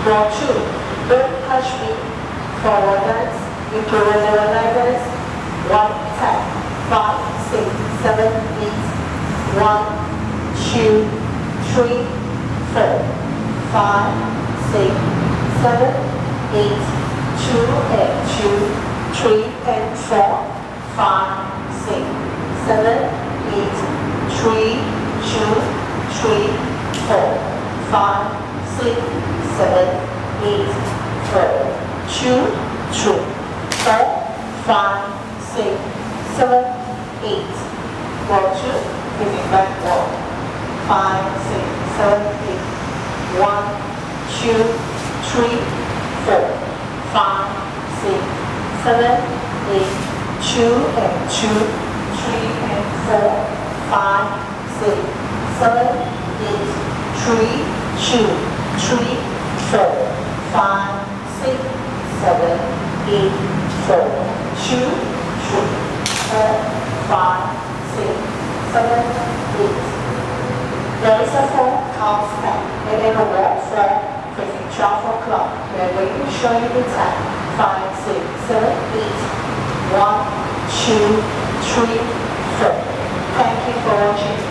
Walk 2. Don't touch me. Forward dance. Into regular line dance. 1, tap. 5, 6, 7, 8. 1, 2, 3, 4, 5, 6, 7, 8. 2 and 2, 3 and 4, 5, 6, 7, 8. 3, 2, 3, 4, 5, 6, 7, 8, 4, 2, 3, 4, 5, 6, 7, 8. Walk 2, facing back walk. 5, 6, 7, 8. 1, 2, 3, 4, 5, 6, 7, 8. 2 and 2, 3 and 4, 5, 6, 7, 8. 3, 2, 3, 4, 5, 6, 7, 8, 4, 2, 3, 4, 5, 6, 7, 8. There is a 4 count step and then a walk 4 facing 12 o'clock. We are going to show you the time. 5, 6, 7, 8. 1, 2, 3, 4. Thank you for watching.